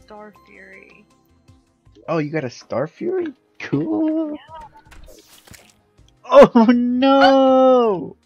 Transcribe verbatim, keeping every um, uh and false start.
Starfury. Oh, you got a Starfury? Cool. Yeah. Oh no!